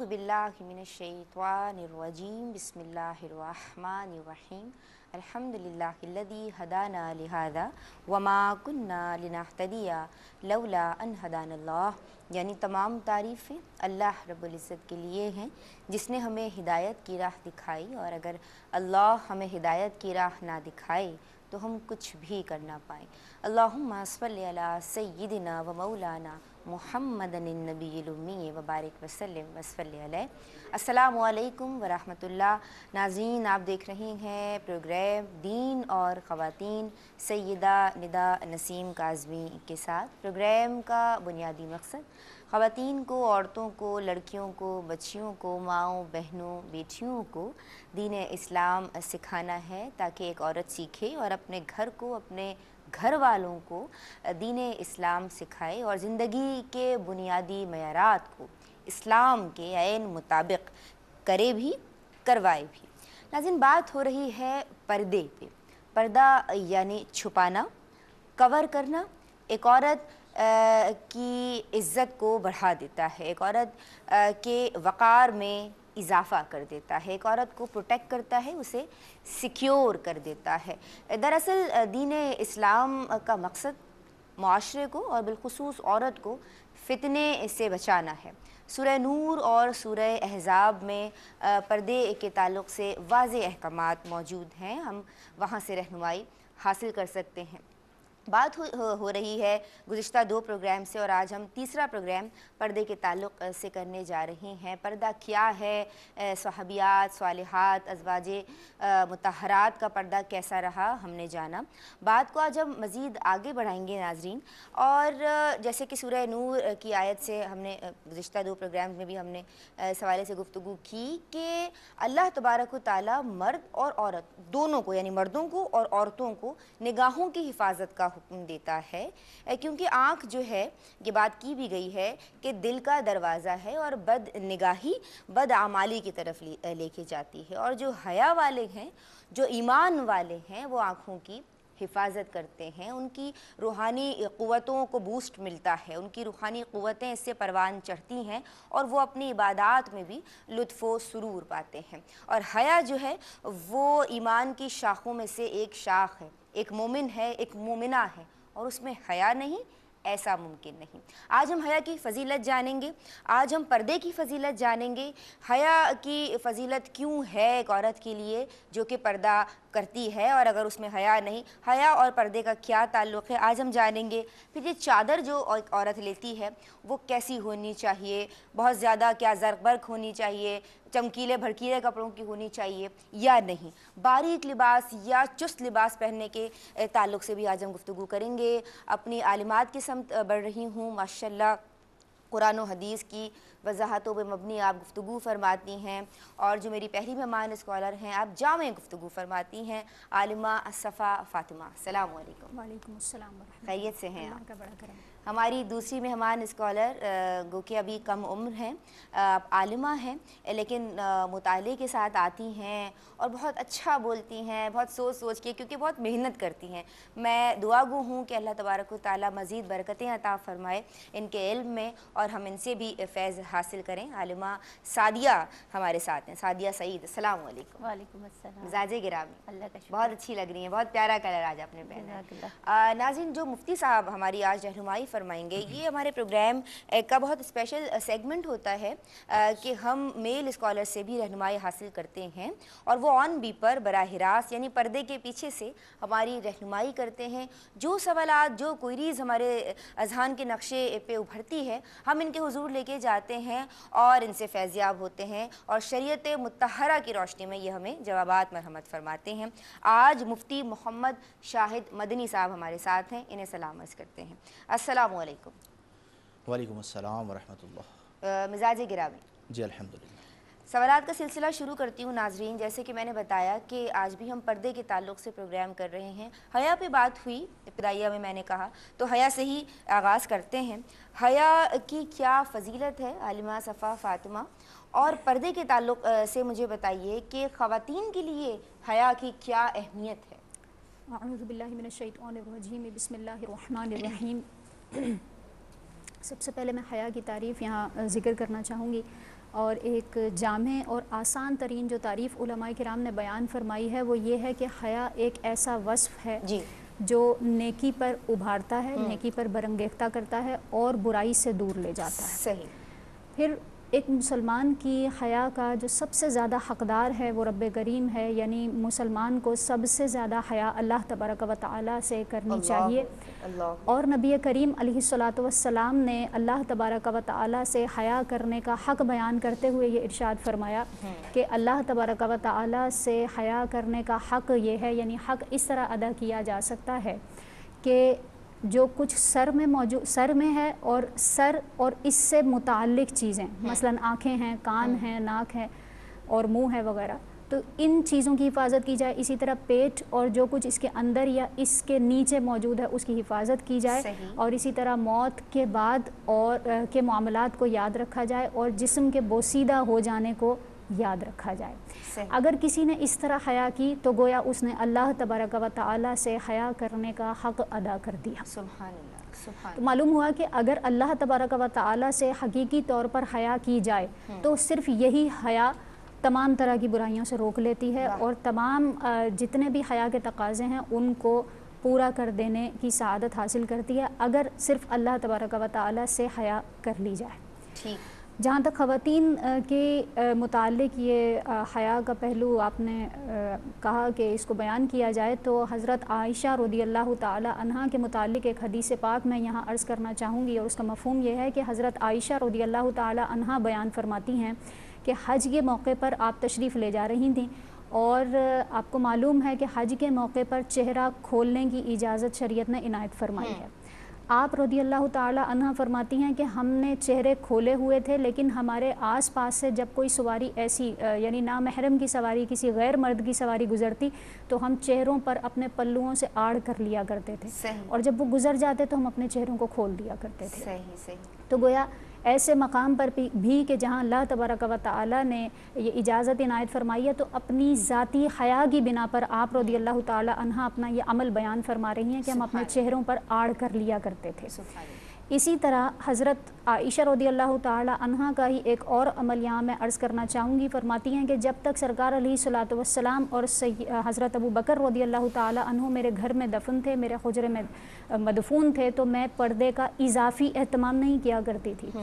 अऊज़ु बिल्लाहि मिनश्शैतानिर्रजीम बिस्मिल्लाहिर्रहमानिर्रहीम अल्हम्दुलिल्लाहिल्लज़ी हदाना लिहाज़ा वमा कुन्ना लिनहतदिया लौला अन हदानल्लाह। यानी तमाम तारीफ़ें अल्लाह रब्बुल इज़्ज़त के लिए हैं जिसने हमें हिदायत की राह दिखाई, और अगर अल्लाह हमें हिदायत की राह ना दिखाए तो हम कुछ भी कर ना पाएँ। अल्लाहुम्मा सल्लि अला सय्यिदिना व मौलाना मुहम्मदन नबील उम्मी व बारिक वसल्लिम वसल्लि अलैहि। अस्सलामु अलैकुम व रहमतुल्लाह। नाज़रीन, आप देख रहे हैं प्रोग्राम दीन और ख़वातीन सैयदा निदा नसीम काज़मी के साथ। प्रोग्राम का बुनियादी मकसद ख़वातीन को, औरतों को, लड़कियों को, बच्चियों को, माँओं, बहनों, बेटियों को दीन इस्लाम सिखाना है ताकि एक औरत सीखे और अपने घर को, अपने घर वालों को दीन इस्लाम सिखाए और ज़िंदगी के बुनियादी मयारात को इस्लाम के ऐन मुताबिक करे भी, करवाए भी। नाज़रीन, बात हो रही है पर्दे पे। पर्दा यानी छुपाना, कवर करना एक औरत की इज़्ज़त को बढ़ा देता है, एक औरत के वक़ार में इजाफ़ा कर देता है, एक औरत को प्रोटेक्ट करता है, उसे सिक्योर कर देता है। दरअसल दीन इस्लाम का मकसद मुआशरे को और बिलखुसूस औरत को फितने से बचाना है। सूरह नूर और सूरह अहज़ाब में पर्दे के ताल्लुक़ से वाज़ेह अहकामात मौजूद हैं, हम वहाँ से रहनुमाई हासिल कर सकते हैं। बात हो रही है गुज़िश्ता 2 प्रोग्राम से, और आज हम तीसरा प्रोग्राम पर्दे के ताल्लुक़ से करने जा रहे हैं। पर्दा क्या है, सहाबियात, स्वालिहात, अज़वाजे मुतहरात का पर्दा कैसा रहा, हमने जाना। बात को आज हम मज़ीद आगे बढ़ाएंगे नाज़रीन, और जैसे कि सूरह नूर की आयत से हमने गुज़िश्ता 2 प्रोग्राम में भी हमने इस हवाले से गुफ्तगू की कि अल्लाह तबारक व तआला मर्द और औरत दोनों को, यानी मर्दों को और औरतों को निगाहों की हिफाजत का हुक्म देता है, क्योंकि आँख जो है, ये बात की भी गई है कि दिल का दरवाज़ा है और बद निगाही बद आमाली की तरफ लेके जाती है, और जो हया वाले हैं, जो ईमान वाले हैं, वो आँखों की हिफाजत करते हैं। उनकी रूहानी क़ुव्वतों को बूस्ट मिलता है, उनकी रूहानी क़ुव्वतें इससे परवान चढ़ती हैं और वो अपनी इबादात में भी लुत्फ़ व सुरूर पाते हैं। और हया जो है वो ईमान की शाखों में से एक शाख है। एक मोमिन है, एक मोमिना है, और उसमें हया नहीं, ऐसा मुमकिन नहीं। आज हम हया की फ़जीलत जानेंगे, आज हम पर्दे की फ़जीलत जानेंगे। हया की फ़जीलत क्यों है एक औरत के लिए जो कि पर्दा करती है, और अगर उसमें हया नहीं, हया और पर्दे का क्या ताल्लुक़ है, आज हम जानेंगे। फिर ये चादर जो औरत लेती है वो कैसी होनी चाहिए, बहुत ज़्यादा क्या ज़र्क होनी चाहिए, चमकीले भड़कीले कपड़ों की होनी चाहिए या नहीं, बारीक लिबास या चुस्त लिबास पहनने के ताल्लुक़ से भी आज हम गुफ्तगू करेंगे। अपनी आलिमात की समत बढ़ रही हूँ, माशाल्लाह कुरान और हदीस की वजाहतों पे मबनी आप गुफ्तगू फरमाती हैं, और जो मेरी पहली मेहमान स्कॉलर हैं, आप जामे गुफ्तगू फरमाती हैं, आलिमा सफ़ा फ़ातिमा। अस्सलामु अलैकुम। वालेकुम अस्सलाम। खैरियत से हैं आप? का बड़ा करम। हमारी दूसरी मेहमान स्कॉलर गो कि अभी कम उम्र हैं, आलिमा हैं, लेकिन मुताले के साथ आती हैं और बहुत अच्छा बोलती हैं, बहुत सोच सोच के, क्योंकि बहुत मेहनत करती हैं। मैं दुआ गो हूँ कि अल्लाह तबारक व तआला मज़ीद बरकतें अता फ़रमाए इनके इल्म में, और हम इनसे भी फ़ैज़ हासिल करें। आलिमा सादिया हमारे साथ हैं, सादिया सईद। अस्सलामु अलैकुम। वालेकुम अस्सलाम। मिजाज गिरामी, अल्लाह का शुक्र। बहुत अच्छी लग रही हैं, बहुत प्यारा कलर आज आपने पहना है। नाज़रीन, जो मुफ्ती साहब हमारी आज रहनुमाई फरमाएंगे, ये हमारे प्रोग्राम का बहुत स्पेशल सेगमेंट होता है कि हम मेल स्कॉलर से भी रहनुमाई हासिल करते हैं, और वो ऑन बी पर बराह रास्त यानी पर्दे के पीछे से हमारी रहनुमाई करते हैं। जो सवालात, जो क्वेरीज़ हमारे अज़हान के नक्शे पे उभरती है, हम इनके हुजूर लेके जाते हैं और इनसे फैज़याब होते हैं, और शरीयत मुत्तहरा की रोशनी में ये हमें जवाबात मरहमत फरमाते हैं। आज मुफ्ती मोहम्मद शाहिद मदनी साहब हमारे साथ हैं, इन्हें सलाम अर्ज़ करते हैं। अस्सलामु अलैकुम। वालेकुम अस्सलाम व रहमतुल्लाह। मिजाज गिरामी जी अल्हम्दुलिल्लाह। सवालात का सिलसिला शुरू करती हूँ नाजरीन। जैसे कि मैंने बताया कि आज भी हम पर्दे के ताल्लुक़ से प्रोग्राम कर रहे हैं। हया पे बात हुई इब्तिदाइया में, मैंने कहा तो हया से ही आगाज़ करते हैं। हया की क्या फ़जीलत है आलिमा सफ़ा फ़ातिमा, और पर्दे के ताल्लुक़ से मुझे बताइए कि ख़वातीन के लिए हया की क्या अहमियत है। अऊज़ु बिल्लाहि मिनश्शैतानिर्रजीम बिस्मिल्लाहिर्रहमानिर्रहीम। सबसे पहले मैं हया की तारीफ़ यहाँ ज़िक्र करना चाहूँगी। اور ایک جامع اور آسان ترین جو تعریف علماء کرام نے بیان فرمائی ہے وہ یہ ہے کہ حیا ایک ایسا وصف ہے جی جو نیکی پر ابھارتا ہے، نیکی پر برانگیختہ کرتا ہے اور برائی سے دور لے جاتا ہے۔ صحیح۔ پھر ایک مسلمان کی حیا کا جو سب سے زیادہ حقدار ہے وہ رب کریم ہے، یعنی مسلمان کو سب سے زیادہ حیا اللہ تبارک و تعالیٰ سے کرنی چاہیے، اور نبی کریم علیہ الصلاۃ والسلام نے اللہ تبارک و تعالیٰ سے حیا کرنے کا حق بیان کرتے ہوئے یہ ارشاد فرمایا کہ اللہ تبارک و تعالیٰ سے حیا کرنے کا حق یہ ہے، یعنی حق اس طرح ادا کیا جا سکتا ہے کہ جو کچھ سر میں ہے اور سر اور اس سے متعلق چیزیں، مثلاً آنکھیں ہیں، کان ہیں، ناک ہے اور منہ ہے وغیرہ، تو ان چیزوں کی حفاظت کی جائے۔ اسی طرح پیٹ اور جو کچھ اس کے اندر یا اس کے نیچے موجود ہے اس کی حفاظت کی جائے، اور اسی طرح موت کے بعد اور کے معاملات کو یاد رکھا جائے اور جسم کے بوسیدہ ہو جانے کو یاد رکھا جائے۔ اگر کسی نے اس طرح حیا کی تو گویا اس نے اللہ تبارک و تعالیٰ سے حیا کرنے کا حق ادا کر دیا۔ سبحان اللہ، سبحان۔ تو معلوم ہوا کہ اگر اللہ تبارک و تعالیٰ سے حقیقی طور پر حیا کی جائے تو صرف یہی حیا تمام طرح کی برائیوں سے روک لیتی ہے اور تمام جتنے بھی حیا کے تقاضے ہیں ان کو پورا کر دینے کی سعادت حاصل کرتی ہے، اگر صرف اللہ تبارک و تعالیٰ سے حیا کر لی جائے۔ ٹھیک۔ جہاں تک خواتین کے متعلق یہ حیا کا پہلو آپ نے کہا کہ اس کو بیان کیا جائے، تو حضرت عائشہ رضی اللہ تعالی عنہا کے متعلق ایک حدیث پاک میں یہاں عرض کرنا چاہوں گی، اور اس کا مفہوم یہ ہے کہ حضرت عائشہ رضی اللہ تعالی عنہا بیان فرماتی ہیں کہ حج کے موقع پر آپ تشریف لے جا رہی تھیں، اور آپ کو معلوم ہے کہ حج کے موقع پر چہرہ کھولنے کی اجازت شریعت نے عنایت فرمائی ہے۔ آپ رضی اللہ تعالی عنہ فرماتی ہیں کہ ہم نے چہرے کھولے ہوئے تھے، لیکن ہمارے آس پاس سے جب کوئی سواری ایسی یعنی نامحرم کی سواری، کسی غیر مرد کی سواری گزرتی تو ہم چہروں پر اپنے پلوؤں سے آڑ کر لیا کرتے تھے، اور جب وہ گزر جاتے تو ہم اپنے چہروں کو کھول دیا کرتے تھے۔ تو گویا ایسے مقام پر بھی کہ جہاں اللہ تبارک و تعالیٰ نے یہ اجازت عنایت فرمائی ہے، تو اپنی ذاتی حیا کی بنا پر آپ رضی اللہ تعالی عنہ اپنا یہ عمل بیان فرما رہی ہیں کہ ہم اپنے چہروں پر آڑ کر لیا کرتے تھے۔ اسی طرح حضرت عائشہ رضی اللہ تعالی عنہ کا ہی ایک اور عمل یہاں میں عرض کرنا چاہوں گی۔ فرماتی ہیں کہ جب تک سرکار علیہ الصلوۃ والسلام اور حضرت ابو بکر رضی اللہ تعالی عنہ میرے گھر میں دفن تھے، میرے حجرے میں مدفون تھے، تو میں پردے کا اضافی اہتمام نہیں کیا کرتی تھی،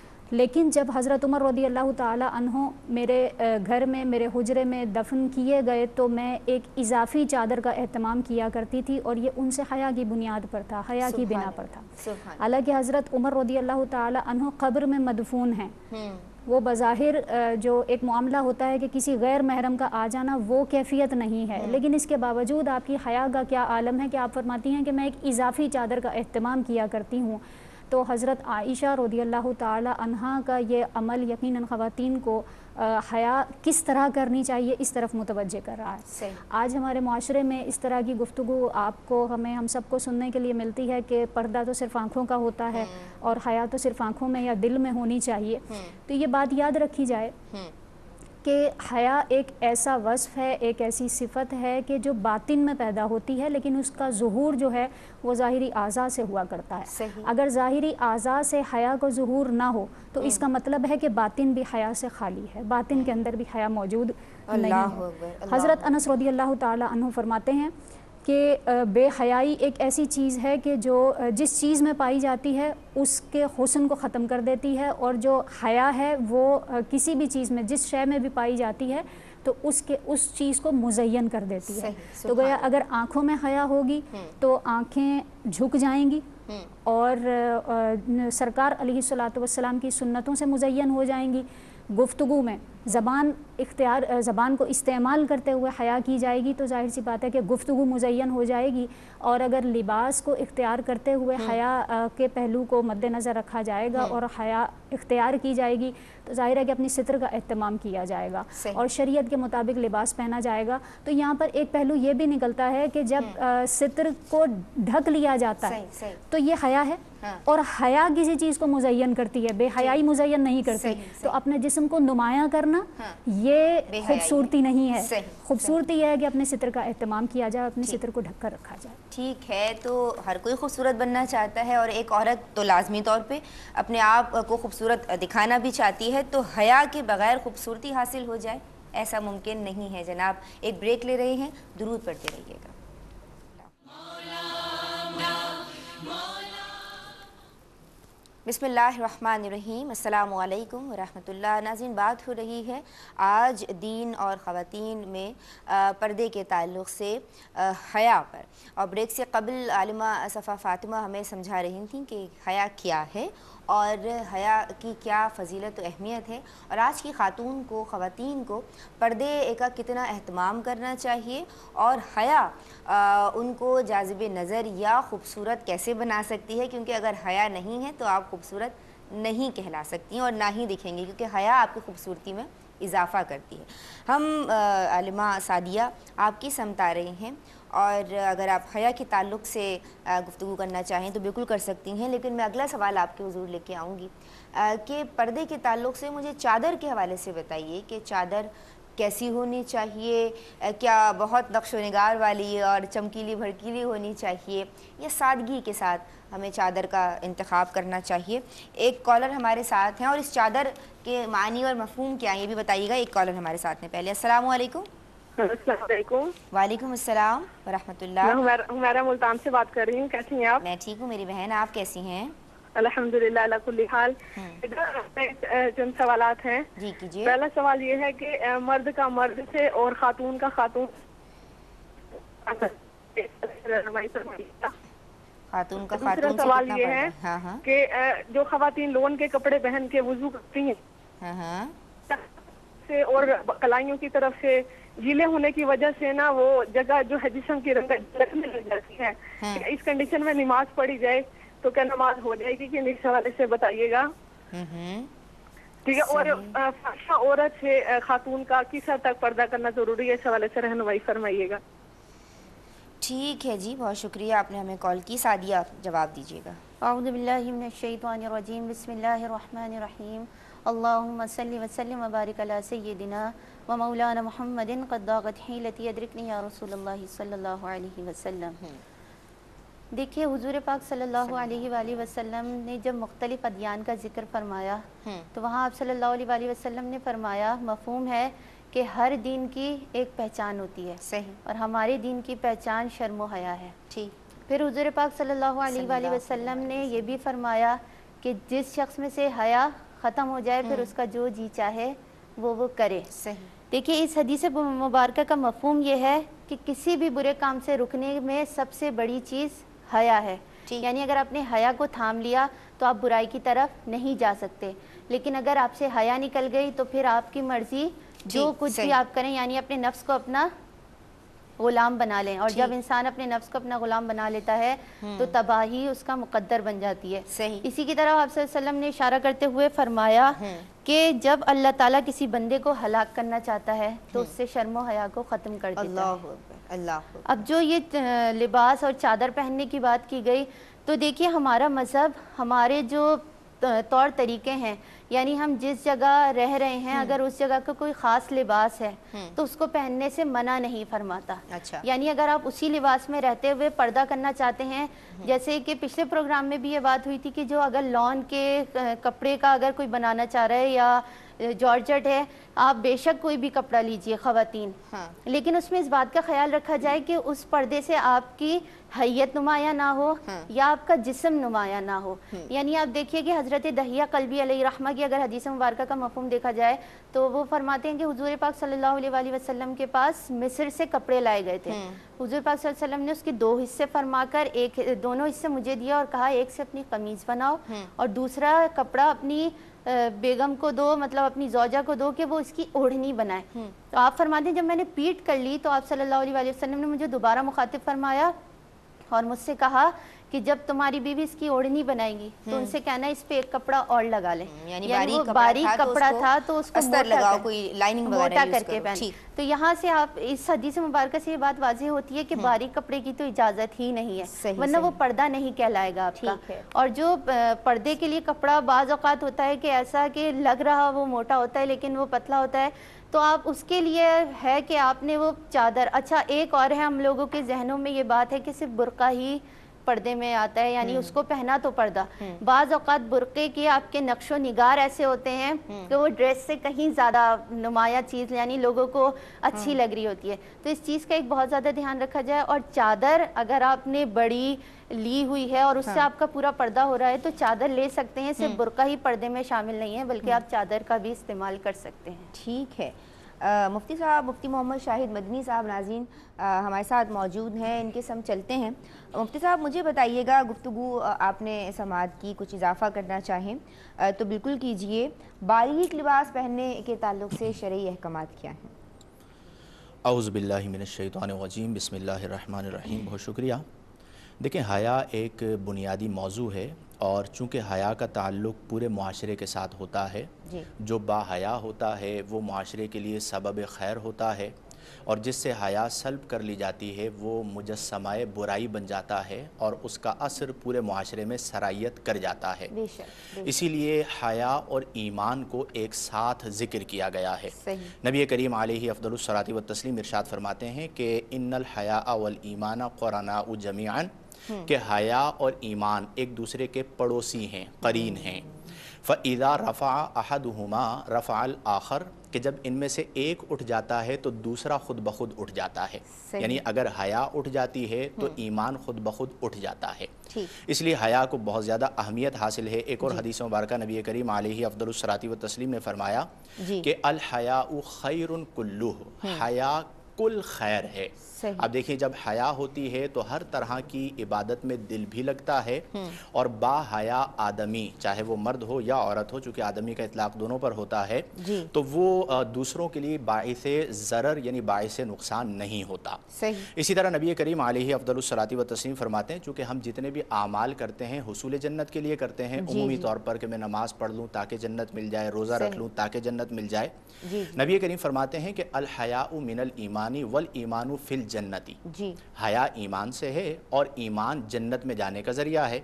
لیکن جب حضرت عمر رضی اللہ تعالی عنہ میرے گھر میں میرے حجرے میں دفن کیے گئے تو میں ایک اضافی چادر کا اہتمام کیا کرتی تھی، اور یہ ان سے حیا کی بنیاد پر تھا، حیا کی بنا پر تھا۔ حالانکہ حضرت عمر رضی اللہ تعالی عنہ قبر میں مدفون ہیں، وہ بظاہر جو ایک معاملہ ہوتا ہے کہ کسی غیر محرم کا آ جانا وہ کیفیت نہیں ہے، لیکن اس کے باوجود آپ کی حیا کا کیا عالم ہے کہ آپ فرماتی ہیں کہ میں ایک اضافی چادر کا اہتمام کیا کرتی ہوں۔ تو حضرت عائشہ رضی اللہ تعالی عنہا کا یہ عمل یقیناً خواتین کو حیا کس طرح کرنی چاہیے اس طرف متوجہ کر رہا ہے۔ آج ہمارے معاشرے میں اس طرح کی گفتگو آپ کو ہم سب کو سننے کے لیے ملتی ہے کہ پردہ تو صرف آنکھوں کا ہوتا ہے اور حیا تو صرف آنکھوں میں یا دل میں ہونی چاہیے۔ تو یہ بات یاد رکھی جائے کہ حیا ایک ایسا وصف ہے، ایک ایسی صفت ہے کہ جو باطن میں پیدا ہوتی ہے، لیکن اس کا ظہور جو ہے وہ ظاہری اعضاء سے ہوا کرتا ہے۔ اگر ظاہری اعضاء سے حیا کو ظہور نہ ہو تو اس کا مطلب ہے کہ باطن بھی حیا سے خالی ہے، باطن کے اندر بھی حیا موجود نہیں ہے۔ حضرت انس رضی اللہ تعالی عنہ فرماتے ہیں کہ بے حیائی ایک ایسی چیز ہے کہ جو جس چیز میں پائی جاتی ہے اس کے حسن کو ختم کر دیتی ہے، اور جو حیا ہے وہ کسی بھی چیز میں جس شے میں بھی پائی جاتی ہے تو اس چیز کو مزین کر دیتی ہے۔ تو گویا اگر آنکھوں میں حیا ہوگی تو آنکھیں جھک جائیں گی اور سرکار علیہ الصلوۃ والسلام کی سنتوں سے مزین ہو جائیں گی۔ گفتگو میں زبان کو استعمال کرتے ہوئے حیا کی جائے گی تو ظاہر سی بات ہے کہ گفتگو مزین ہو جائے گی، اور اگر لباس کو اختیار کرتے ہوئے حیا کے پہلو کو مد نظر رکھا جائے گا اور حیا اختیار کی جائے گی تو ظاہر ہے کہ اپنی ستر کا اہتمام کیا جائے گا اور شریعت کے مطابق لباس پہنا جائے گا۔ تو یہاں پر ایک پہلو یہ بھی نکلتا ہے کہ جب ستر کو ڈھک لیا جاتا ہے تو یہ حیا ہے، اور حیا کسی چیز کو مزین کرتی ہے، بے حیائی مزین نہیں کرتی۔ تو اپنے جسم کو نمایاں کرنا کرنا یہ خوبصورتی نہیں ہے. خوبصورتی یہ ہے کہ اپنے ستر کا اہتمام کیا جائے, اپنے ستر کو ڈھک کر رکھا جائے. ٹھیک ہے, تو ہر کوئی خوبصورت بننا چاہتا ہے, اور ایک عورت تو لازمی طور پہ اپنے آپ کو خوبصورت دکھانا بھی چاہتی ہے, تو حیا کے بغیر خوبصورتی حاصل ہو جائے ایسا ممکن نہیں ہے. جناب ایک بریک لے رہے ہیں, درود پڑھتے رہیے گا. بسم اللہ الرحمن الرحیم. السلام علیکم ورحمۃ اللہ. ناظرین, بات ہو رہی ہے آج دین اور خواتین میں پردے کے تعلق سے حیا پر, اور بریک سے قبل عالمہ صفا فاطمہ ہمیں سمجھا رہی تھیں کہ حیا کیا ہے اور حیا کی کیا فضیلت و اہمیت ہے, اور آج کی خواتین کو پردے کا کتنا اہتمام کرنا چاہیے, اور حیا ان کو جاذب نظر یا خوبصورت کیسے بنا سکتی ہے, کیونکہ اگر حیا نہیں ہے تو آپ خوبصورت نہیں کہلا سکتی ہیں اور نہ ہی دکھیں گے, کیونکہ حیا آپ کی خوبصورتی میں اضافہ کرتی ہے. ہم عالمہ سعدیہ آپ کی سمت آ رہے ہیں, اور اگر آپ حیا کے تعلق سے گفتگو کرنا چاہیں تو بالکل کر سکتی ہیں, لیکن میں اگلا سوال آپ کے حضور لے کے آؤں گی کہ پردے کے تعلق سے مجھے چادر کے حوالے سے بتائیے کہ چادر کیسی ہونی چاہیے, کیا بہت نقش و نگار والی اور چمکیلی بھڑکیلی ہونی چاہیے, یا سادگی کے ساتھ ہمیں چادر کا انتخاب کرنا چاہیے. ایک کالر ہمارے ساتھ ہیں, اور اس چادر کے معنی اور مفہوم کیا ہیں یہ بھی بتائیے گا. ایک کالر ہمارے ساتھ ہیں پہلے. السلام علیکم. السلام علیکم. وعلیکم السلام ورحمۃ اللہ. میں ہمیرا ملتان سے بات کر رہی ہوں. کیسی ہیں آپ؟ میں ٹھیک ہوں میری بہن, آپ کیسی ہیں؟ الحمدللہ علی کل حال. چند سوالات ہیں. جی کیجیے. پہلا سوال یہ ہے کہ مرد کا مرد سے اور خاتون کا خاتون کا دوسرا خاتون سے سوال کتنا یہ پردہ؟ ہے کہ جو خواتین لون کے کپڑے پہن کے وضو کرتی ہیں سے اور کلائیوں کی طرف سے گیلے ہونے کی وجہ سے نا وہ جگہ جو ہے جسم کی رنگت لگنے لگ جاتی ہے, اس کنڈیشن میں نماز پڑھی جائے تو کیا نماز ہو جائے گی کہ اس حوالے سے بتائیے گا. ٹھیک ہے. اور فاحشہ عورت سے خاتون کا کس حد تک پردہ کرنا ضروری ہے, اس حوالے سے رہنمائی فرمائیے گا. ٹھیک ہے جی, بہت شکریہ, آپ نے ہمیں کال کی. سعدیہ جواب دیجیے گا. اعوذ باللہ من الشیطان الرجیم. بسم اللہ الرحمن الرحیم. اللہم صلی وسلم وبارک علی سیدنا و مولانا محمد قد ضاقت حیلتی ادرکنی یا رسول اللہ صلی اللہ علیہ وسلم. دیکھیے حضور پاک صلی اللہ علیہ وآلہ وسلم نے جب مختلف ادیان کا ذکر فرمایا تو وہاں آپ صلی اللہ علیہ وآلہ وسلم نے فرمایا, مفہوم ہے کہ ہر دین کی ایک پہچان ہوتی ہے. صحیح. اور ہمارے دین کی پہچان شرم و حیا ہے. ٹھیک. پھر حضور پاک صلی اللہ علیہ وآلہ وسلم نے یہ بھی فرمایا کہ جس شخص میں سے حیا ختم ہو جائے پھر اس کا جو جی چاہے وہ کرے. صحیح. دیکھیے اس حدیث مبارکہ کا مفہوم یہ ہے کہ کسی بھی برے کام سے رکنے میں سب سے بڑی چیز حیا ہے. یعنی اگر آپ نے حیا کو تھام لیا تو آپ برائی کی طرف نہیں جا سکتے, لیکن اگر آپ سے حیا نکل گئی تو پھر آپ کی مرضی جو کچھ بھی آپ کریں, یعنی اپنے نفس کو اپنا غلام بنا لیں. اور جب انسان اپنے نفس کو اپنا غلام بنا لیتا ہے تو تباہی اس کا مقدر بن جاتی ہے. اسی کی طرح آپ صلی اللہ علیہ وسلم نے اشارہ کرتے ہوئے فرمایا کہ جب اللہ تعالیٰ کسی بندے کو ہلاک کرنا چاہتا ہے تو اس سے شرم و حیا کو ختم کر دیتا ہے. اب جو یہ لباس اور چادر پہننے کی بات کی گئی تو دیکھیے ہمارا مذہب ہمارے جو طور طریقے ہیں, یعنی ہم جس جگہ رہ رہے ہیں اگر اس جگہ کا کوئی خاص لباس ہے تو اس کو پہننے سے منع نہیں فرماتا. یعنی اگر آپ اسی لباس میں رہتے ہوئے پردہ کرنا چاہتے ہیں, جیسے کہ پچھلے پروگرام میں بھی یہ بات ہوئی تھی کہ جو اگر لون کے کپڑے کا اگر کوئی بنانا چاہ رہا ہے یا جارجٹ ہے, آپ بے شک کوئی بھی کپڑا لیجئے خواتین, لیکن اس میں اس بات کا خیال رکھا جائے کہ اس پردے سے آپ کی حیت نمایاں نہ ہو یا آپ کا جسم نمایاں نہ ہو. یعنی آپ دیکھیے کہ حضرت دہیہ قلبی علیہ رحمہ کی اگر حدیث مبارکہ کا مفہوم دیکھا جائے تو وہ فرماتے ہیں کہ حضور پاک صلی اللہ علیہ وآلہ وسلم کے پاس مصر سے کپڑے لائے گئے تھے. حضور پاک صلی اللہ علیہ وسلم نے اس کے 2 حصے فرما کر دونوں حصے مجھے دیا اور کہا ایک سے اپنی قمیض بناؤ اور دوسرا کپڑا اپنی بیگم کو دو, مطلب اپنی زوجہ کو دو کہ وہ اس کی اوڑھنی بنائے. تو آپ فرماتے ہیں جب میں نے پیٹ کر لی تو آپ صلی اللہ علیہ وآلہ وسلم نے مجھے دوبارہ مخاطب فرمایا اور مجھ سے کہا کہ جب تمہاری بیوی اس کی اوڑھنی بنائے گی تو ان سے کہنا اس پہ ایک کپڑا اور لگا لیں، یعنی وہ باریک کپڑا تھا تو اس کو موٹا کر کے پہنے. تو یہاں سے آپ اس حدیث مبارکہ سے یہ بات واضح ہوتی ہے کہ باریک کپڑے کی تو اجازت ہی نہیں ہے، ورنہ وہ پردہ نہیں کہلائے گا آپ کا. اور جو پردے کے لیے کپڑا بعض اوقات ہوتا ہے کہ ایسا کہ لگ رہا وہ موٹا ہوتا ہے لیکن وہ پتلا ہوتا ہے، تو آپ اس کے لیے ہے کہ آپ نے وہ چادر. اچھا ایک اور ہے، ہم لوگوں کے ذہنوں میں یہ بات ہے کہ صرف برقع ہی پردے میں آتا ہے، یعنی اس کو پہنا تو پردہ. بعض اوقات برقعے کے آپ کے نقش و نگار ایسے ہوتے ہیں کہ وہ ڈریس سے کہیں زیادہ نمایاں چیز یعنی لوگوں کو اچھی لگ رہی ہوتی ہے. تو اس چیز کا ایک بہت زیادہ دھیان رکھا جائے. اور چادر اگر آپ نے بڑی لی ہوئی ہے اور اس سے آپ کا پورا پردہ ہو رہا ہے تو چادر لے سکتے ہیں، صرف برقع ہی پردے میں شامل نہیں ہے بلکہ آپ چادر کا بھی استعمال کر سکتے ہیں. ٹھیک ہے. مفتی صاحب، مفتی محمد شاہد مدنی صاحب ناظرین ہمارے ساتھ موجود ہیں، ان کے سم چلتے ہیں. مفتی صاحب مجھے بتائیے گا، گفتگو آپ نے سماعت کی، کچھ اضافہ کرنا چاہیں تو بالکل کیجئے. باریک لباس پہننے کے تعلق سے شرعی احکامات کیا ہیں؟ اعوذ باللہ من الشیطان الرجیم، بسم اللہ الرحمن الرحیم. بہت شکریہ. دیکھیں، حیا ایک بنیادی موضوع ہے، اور چونکہ حیا کا تعلق پورے معاشرے کے ساتھ ہوتا ہے، جو با حیا ہوتا ہے وہ معاشرے کے لیے سبب خیر ہوتا ہے، اور جس سے حیا سلب کر لی جاتی ہے وہ مجسمہ برائی بن جاتا ہے اور اس کا اثر پورے معاشرے میں سرایت کر جاتا ہے. اسی لیے حیا اور ایمان کو ایک ساتھ ذکر کیا گیا ہے. نبی کریم علیہ افضل الصلاۃ والتسلیم ارشاد فرماتے ہیں کہ ان الحیاء والایمان قرناء جمیعا، کہ حیا اور ایمان ایک دوسرے کے پڑوسی ہیں، قرین ہیں. فَإِذَا رَفَعَ أَحَدُهُمَا رَفَعَ الْآخَرَ، کہ جب ان میں سے ایک اٹھ جاتا ہے تو دوسرا خود بخود اٹھ جاتا ہے. یعنی اگر حیا اٹھ جاتی ہے تو ایمان خود بخود اٹھ جاتا ہے. اس لیے حیا کو بہت زیادہ اہمیت حاصل ہے. ایک اور حدیث مبارکہ نبی کریم علیہ افضل الصلاۃ والتسلیم نے فرمایا کہ الحیاء خیر کلہ، حیا کل خیر ہے. اب دیکھیں، جب حیا ہوتی ہے تو ہر طرح کی عبادت میں دل بھی لگتا ہے، اور با حیا آدمی، چاہے وہ مرد ہو یا عورت ہو، چونکہ آدمی کا اطلاق دونوں پر ہوتا ہے، تو وہ دوسروں کے لیے باعث ضرر یعنی باعث نقصان نہیں ہوتا. اسی طرح نبی کریم علیہ افضل الصلاۃ والتسلیم فرماتے ہیں، چونکہ ہم جتنے بھی اعمال کرتے ہیں حصول جنت کے لیے کرتے ہیں، عمومی طور پر کہ میں نماز پڑھ لوں تاکہ جنت مل جائے، روزہ رکھ لوں تاکہ جنت مل جائے. نبی کریم فرماتے ہیں کہ الحیاء من الایمان والایمان فی الجنتی، حیا ایمان سے ہے اور ایمان جنت میں جانے کا ذریعہ ہے.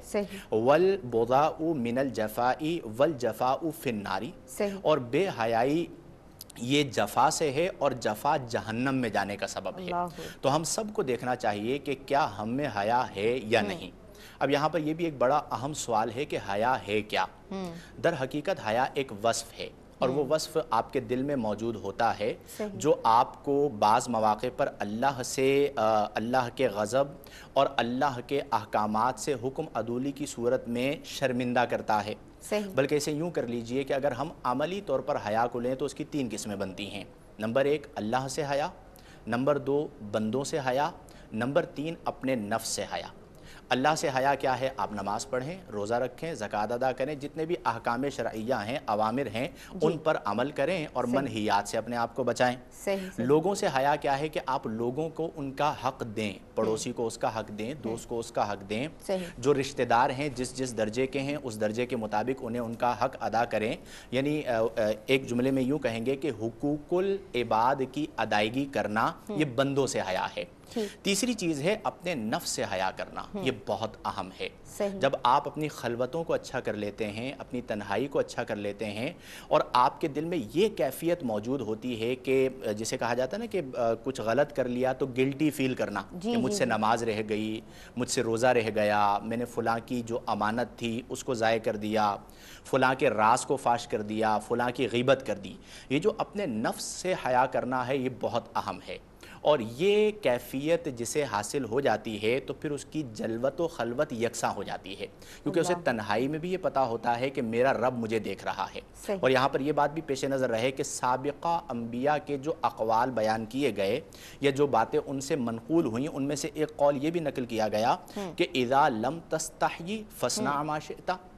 والبغضاء من الجفاء والجفاء فی النار، اور بے حیائی یہ جفا سے ہے اور جفا جہنم میں جانے کا سبب ہے. تو ہم سب کو دیکھنا چاہیے کہ کیا ہم میں حیا ہے یا نہیں. اب یہاں پر یہ بھی ایک بڑا اہم سوال ہے کہ حیا ہے کیا. در حقیقت حیا ایک وصف ہے، اور وہ وصف آپ کے دل میں موجود ہوتا ہے جو آپ کو بعض مواقع پر اللہ سے، اللہ کے غضب اور اللہ کے احکامات سے حکم عدولی کی صورت میں شرمندہ کرتا ہے. بلکہ اسے یوں کر لیجئے کہ اگر ہم عملی طور پر حیا کو لیں تو اس کی 3 قسمیں بنتی ہیں. نمبر 1 اللہ سے حیا، نمبر 2 بندوں سے حیا، نمبر 3 اپنے نفس سے حیا. اللہ سے حیا کیا ہے؟ آپ نماز پڑھیں، روزہ رکھیں، زکوٰۃ ادا کریں، جتنے بھی احکام شرعیہ ہیں، اوامر ہیں، ان پر عمل کریں اور منہیات سے اپنے آپ کو بچائیں. لوگوں سے حیا کیا ہے کہ آپ لوگوں کو ان کا حق دیں، پڑوسی کو اس کا حق دیں، دوست کو اس کا حق دیں، جو رشتہ دار ہیں جس درجے کے ہیں اس درجے کے مطابق انہیں ان کا حق ادا کریں. یعنی ایک جملے میں یوں کہیں گے کہ حقوق العباد کی ادائیگی کرنا یہ بندوں سے حیا ہے. تیسری چیز ہے اپنے نفس سے حیا کرنا. یہ بہت اہم ہے. جب آپ اپنی خلوتوں کو اچھا کر لیتے ہیں، اپنی تنہائی کو اچھا کر لیتے ہیں، اور آپ کے دل میں یہ کیفیت موجود ہوتی ہے کہ جسے کہا جاتا ہے نا کہ کچھ غلط کر لیا تو گلٹی فیل کرنا کہ مجھ سے نماز رہ گئی، مجھ سے روزہ رہ گیا، میں نے فلاں کی جو امانت تھی اس کو ضائع کر دیا، فلاں کے راز کو فاش کر دیا، فلاں کی غیبت کر دی. یہ جو اپنے نفس سے حیا کرنا ہے یہ بہت اہم ہے. اور یہ کیفیت جسے حاصل ہو جاتی ہے تو پھر اس کی جلوت و خلوت یکساں ہو جاتی ہے، کیونکہ اسے تنہائی میں بھی یہ پتہ ہوتا ہے کہ میرا رب مجھے دیکھ رہا ہے. اور یہاں پر یہ بات بھی پیش نظر رہے کہ سابقہ انبیاء کے جو اقوال بیان کیے گئے یا جو باتیں ان سے منقول ہوئیں، ان میں سے ایک قول یہ بھی نقل کیا گیا کہ اذا لم تستحی فاصنع ما شئت،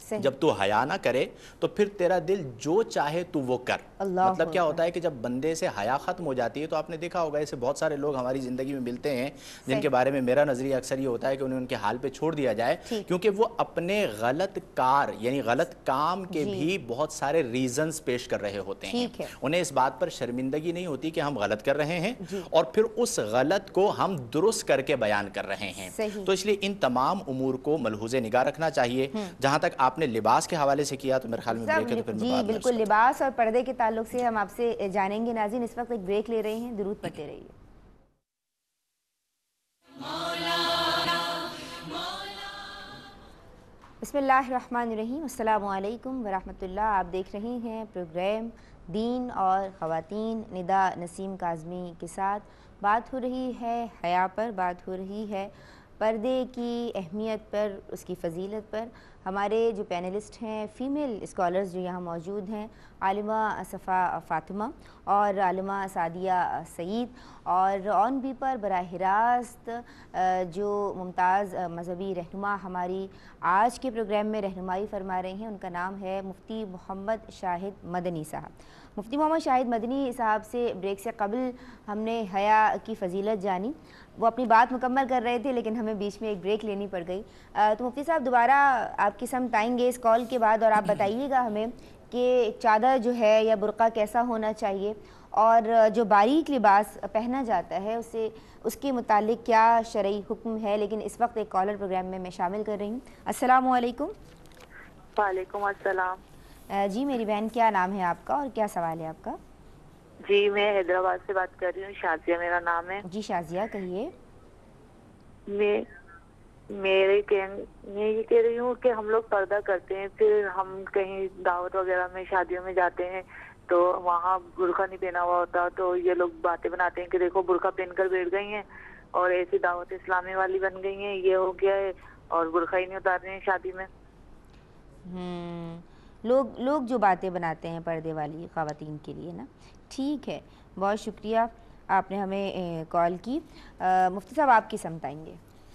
जब तू हया ना करे तो फिर तेरा दिल जो चाहे तू वो कर। मतलब क्या होता है कि जब बंदे से हया ख़त्म हो जाती है, तो आपने देखा होगा ऐसे बहुत सारे लोग हमारी ज़िंदगी में मिलते हैं जिनके बारे में मेरा नज़रिया अक्सर ये होता है कि उन्हें उनके हाल पे छोड़ दिया जाए, क्योंकि वो अपने गलत कार यानी गलत काम के भी बहुत सारे रीजंस पेश कर रहे होते हैं। उन्हें इस बात पर शर्मिंदगी नहीं होती कि हम गलत कर रहे हैं और फिर उस गलत को हम दुरुस्त करके बयान कर रहे हैं। तो इसलिए इन तमाम उमूर को मलहूज़े निगाह रखना चाहिए। जहाँ तक आपने लिबास के हवाले से किया तो मेरे ख्याल में ब्रेक है, तो फिर जी बिल्कुल, लिबास और पर्दे के ताल्लुक से हम आपसे जानेंगे। नाज़रीन, इस वक्त एक ब्रेक ले रहे हैं, दुरूद पढ़ते रहिए। बिस्मिल्लाहिर्रहमानिर्रहीम, अस्सलामु अलैकुम वरहमतुल्लाह। आप देख रहे हैं प्रोग्राम दीन और ख़वातीन। निदा नसीम काज़मी के साथ बात हो रही है हया पर, बात हो रही है पर्दे की अहमियत पर, उसकी फ़जीलत पर। हमारे जो पैनलिस्ट हैं, फ़ीमेल स्कॉलर्स जो यहाँ मौजूद हैं, आलिमा सफ़ा फ़ातिमा और आलिमा सादिया सईद, और ऑन भी पर बराह रास्त जो मुमताज़ मज़हबी रहनुमा हमारी आज के प्रोग्राम में रहनुमाई फरमा रहे हैं, उनका नाम है मुफ्ती मोहम्मद शाहिद मदनी साहब। मुफ्ती मोहम्मद शाहिद मदनी साहब से ब्रेक से कबल हमने हया की फ़जीलत जानी। वो अपनी बात मुकम्मल कर रहे थे लेकिन हमें बीच में एक ब्रेक लेनी पड़ गई। तो मुफ्ती साहब दोबारा आपकी समत आएंगे इस कॉल के बाद, और आप बताइएगा हमें कि चादर जो है या बुर्का कैसा होना चाहिए, और जो बारीक लिबास पहना जाता है उसे उसके मुतालिक क्या शरई हुक्म है। लेकिन इस वक्त एक कॉलर प्रोग्राम में मैं शामिल कर रही हूँ। अस्सलामु अलैकुम। वालेकुम अस्सलाम। जी मेरी बहन, क्या नाम है आपका और क्या सवाल है आपका? जी मैं हैदराबाद से बात कर रही हूँ, शाजिया मेरा नाम है। जी शाजिया, कहिए। मैं ये कह रही हूँ कि हम लोग पर्दा करते हैं, फिर हम कहीं दावत वगैरह में शादियों में जाते हैं तो वहाँ बुर्का नहीं पहना हुआ होता, तो ये लोग बातें बनाते हैं कि देखो बुर्का पहनकर बैठ गई हैं और ऐसी दावत इस्लामी वाली बन गई हैं, ये हो गया है, और बुर्का ही नहीं उतार रहे हैं शादी में। लोग जो बातें बनाते हैं पर्दे वाली ख़वातीन के लिए ना। ठीक है, बहुत शुक्रिया आपने हमें कॉल की। मुफ्ती साहब आपकी समत आएंगे।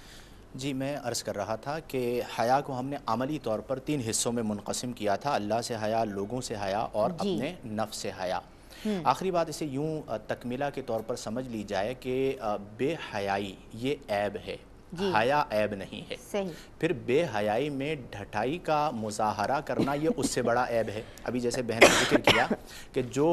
जी मैं अर्ज़ कर रहा था कि हया को हमने अमली तौर पर 3 हिस्सों में मुनक़सिम किया था, अल्लाह से हया, लोगों से हया और अपने नफ्स से हया। आखिरी बात इसे यूँ तकमीला के तौर पर समझ ली जाए कि बेहयाई ये ऐब है, हया ऐब नहीं है। सही। फिर बेहयाई में ढटाई का मुज़ाहरा करना ये उससे बड़ा ऐब है। अभी जैसे बहन ने जिक्र किया कि जो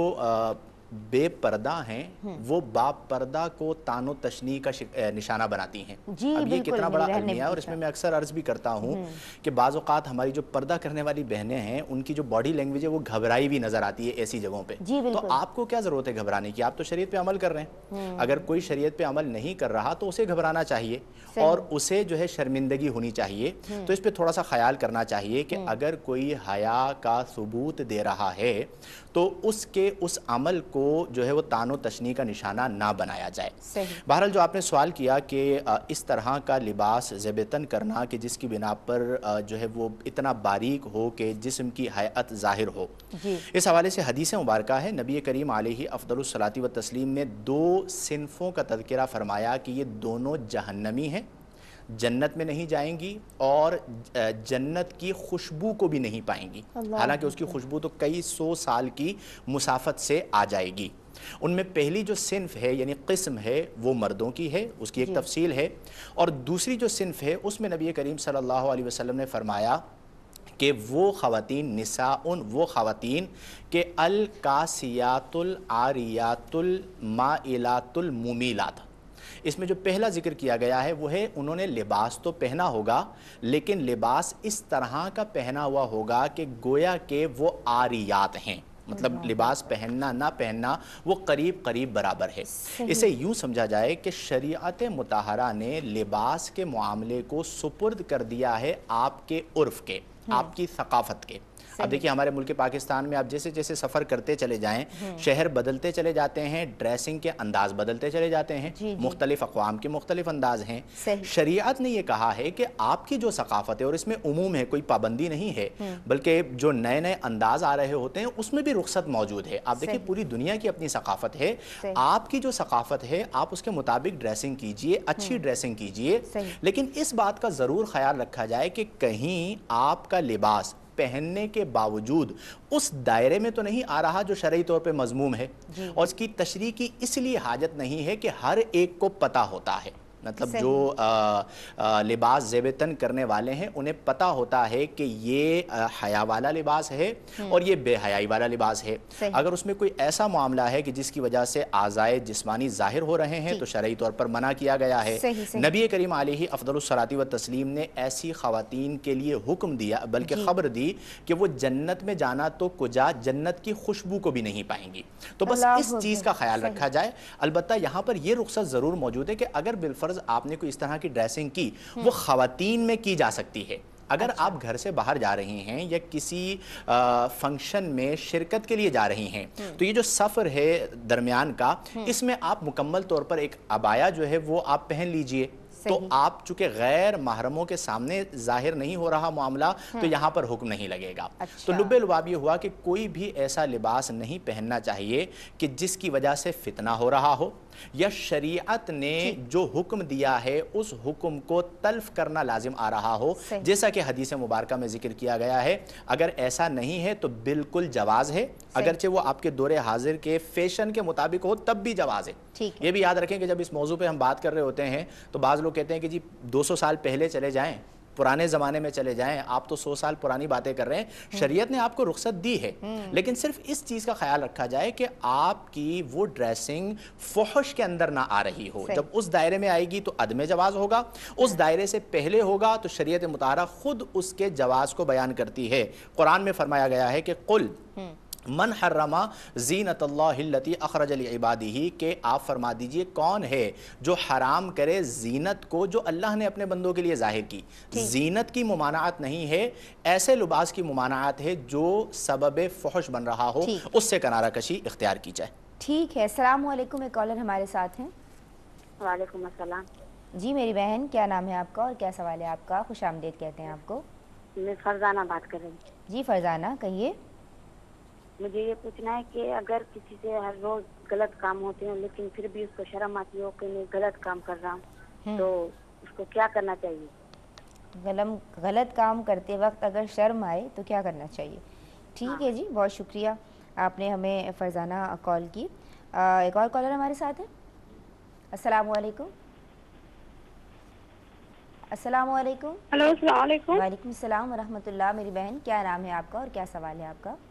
बेपर्दा हैं वो बाप पर्दा को तानो तशनी का निशाना बनाती हैं। अब ये कितना बड़ा अलमिया है, और इसमें मैं अक्सर अर्ज़ भी करता हूँ कि बाज़ औक़ात हमारी जो पर्दा करने वाली बहनें हैं उनकी जो बॉडी लैंग्वेज है वो घबराई भी नज़र आती है ऐसी जगहों पे। तो आपको क्या ज़रूरत है घबराने की? आप तो शरीयत पे अमल कर रहे हैं। अगर कोई शरीयत पे अमल नहीं कर रहा तो उसे घबराना चाहिए और उसे जो है शर्मिंदगी होनी चाहिए। तो इस पर थोड़ा सा ख्याल करना चाहिए कि अगर कोई हया का सबूत दे रहा है तो उसके उस अमल को जो है वो तानो तशनी का निशाना ना बनाया जाए। बहरहाल जो आपने सवाल किया कि इस तरह का लिबास ज़ेबतन करना कि जिसकी बिना पर जो है वो इतना बारीक हो कि जिस्म की हैअत ज़ाहिर हो, इस हवाले से हदीस मुबारक है। नबी करीम अलैहि अफ़दलुस सलाती व तस्लीम ने 2 सिनफ़ों का तज़किरा फरमाया कि ये दोनों जहन्नमी हैं, जन्नत में नहीं जाएंगी और जन्नत की खुशबू को भी नहीं पाएंगी, हालांकि उसकी खुशबू तो कई 100 साल की मुसाफत से आ जाएगी। उनमें पहली जो सिन्फ है यानी किस्म है वो मर्दों की है, उसकी एक तफसील है, और दूसरी जो सिन्फ है उसमें नबी करीम सल्लल्लाहु अलैहि वसल्लम ने फरमाया कि वो ख़वातीन निसाउन, वो ख़वातीन के अल कासियातुल आरियातुल माइलातुल मुमीलात। इसमें जो पहला जिक्र किया गया है वो है उन्होंने लिबास तो पहना होगा लेकिन लिबास इस तरह का पहना हुआ होगा कि गोया के वो आरियात हैं, मतलब लिबास पहनना ना पहनना वो करीब करीब बराबर है। इसे यूँ समझा जाए कि शरीयत मुताहरा ने लिबास के मामले को सुपुर्द कर दिया है आपके उर्फ़ के, आपकी सकाफ़त के। अब देखिए हमारे मुल्क पाकिस्तान में आप जैसे जैसे सफ़र करते चले जाएं, शहर बदलते चले जाते हैं, ड्रेसिंग के अंदाज बदलते चले जाते हैं, मुख्तलिफ अक़वाम के मुख्तलिफ अंदाज हैं। शरीयत ने यह कहा है कि आपकी जो सकाफ़त है, और इसमें उमूम है, कोई पाबंदी नहीं है, बल्कि जो नए नए अंदाज आ रहे होते हैं उसमें भी रुख्सत मौजूद है। आप देखिए पूरी दुनिया की अपनी सकाफ़त है, आपकी जो सकाफ़त है आप उसके मुताबिक ड्रेसिंग कीजिए, अच्छी ड्रेसिंग कीजिए, लेकिन इस बात का ज़रूर ख्याल रखा जाए कि कहीं आपका लिबास پہننے کے باوجود اس دائرے میں تو نہیں آ رہا جو شرعی طور پہ مذموم ہے، اور اس کی تشریح کی اس لیے حاجت نہیں ہے کہ ہر ایک کو پتہ ہوتا ہے، مطلب جو لباس زیب تن کرنے والے ہیں انہیں پتہ ہوتا ہے کہ یہ حیا والا لباس ہے اور یہ بے حیائی والا لباس ہے۔ اگر اس میں کوئی ایسا معاملہ ہے کہ جس کی وجہ سے اعضائے جسمانی ظاہر ہو رہے ہیں تو شرعی طور پر منع کیا گیا ہے۔ نبی کریم علیہ افضل الصلاۃ والتسلیم نے ایسی خواتین کے لیے حکم دیا، بلکہ خبر دی کہ وہ جنت میں جانا تو کجا جنت کی خوشبو کو بھی نہیں پائیں گی۔ تو بس اس چیز کا خیال رکھا جائے۔ البتہ یہاں پر یہ رخصت ضرور موجود ہے کہ اگر بالفرض آپ نے کوئی اس طرح کی ڈریسنگ کی وہ خواتین میں کی جا سکتی ہے۔ اگر آپ گھر سے باہر جا رہی ہیں یا کسی فنکشن میں شرکت کے لیے جا رہی ہیں تو یہ جو سفر ہے درمیان کا، اس میں آپ مکمل طور پر ایک عبایا جو ہے وہ آپ پہن لیجئے، تو آپ چونکہ غیر محرموں کے سامنے ظاہر نہیں ہو رہا معاملہ تو یہاں پر حکم نہیں لگے گا۔ تو لب لباب یہ ہوا کہ کوئی بھی ایسا لباس نہیں پہننا چاہیے کہ جس کی وجہ سے فتنہ ہو رہا ہو یا شریعت نے جو حکم دیا ہے اس حکم کو تلف کرنا لازم آ رہا ہو، جیسا کہ حدیث مبارکہ میں ذکر کیا گیا ہے۔ اگر ایسا نہیں ہے تو بالکل جواز ہے، اگرچہ وہ آپ کے دور حاضر کے فیشن کے مطابق ہو تب بھی جواز ہے۔ یہ بھی یاد رکھیں کہ جب اس موضوع پہ ہم بات کر رہے ہوتے ہیں تو بعض لوگ کہتے ہیں کہ جی 200 سال پہلے چلے جائیں، پرانے زمانے میں چلے جائیں، آپ تو 100 سال پرانی باتیں کر رہے ہیں۔ شریعت نے آپ کو رخصت دی ہے، لیکن صرف اس چیز کا خیال رکھا جائے کہ آپ کی وہ ڈریسنگ فحش کے اندر نہ آ رہی ہو۔ جب اس دائرے میں آئے گی تو عدم جواز ہوگا، اس دائرے سے پہلے ہوگا تو شریعت مطہرہ خود اس کے جواز کو بیان کرتی ہے۔ قرآن میں فرمایا گیا ہے کہ قل من حرم زینت اللہ التی اخرج لعبادہ، کہ آپ فرما دیجئے کون ہے جو حرام کرے زینت کو جو اللہ نے اپنے بندوں کے لیے ظاہر کی۔ زینت کی ممانعت نہیں ہے، ایسے لباس کی ممانعت ہے جو سبب فحش بن رہا ہو، اس سے کنارہ کشی اختیار کی جائے۔ ٹھیک ہے، السلام علیکم، ایک کالر ہمارے ساتھ ہیں۔ وعلیکم السلام جی میری بہن، کیا نام ہے آپ کا اور کیا سوال ہے آپ کا؟ خوش آمدید کہتے ہیں آپ کو۔ میں فرزانہ بات کر رہی ہوں۔ جی فرزانہ کہیے۔ مجھے یہ پوچھنا ہے کہ اگر کسی سے ہر روز غلط کام ہوتے ہیں لیکن پھر بھی اس کو شرم آتی ہو کہ میں غلط کام کر رہا ہوں تو اس کو کیا کرنا چاہیے؟ غلط کام کرتے وقت اگر شرم آئے تو کیا کرنا چاہیے؟ ٹھیک ہے جی، بہت شکریہ آپ نے ہمیں فرزانہ کال کی۔ ایک اور کالر ہمارے ساتھ ہے۔ السلام علیکم۔ السلام علیکم۔ ہلو، السلام علیکم۔ وعلیکم السلام ورحمۃ اللہ۔ میری بہن کیا نام ہے آپ کا اور کیا سوال ہے آپ کا؟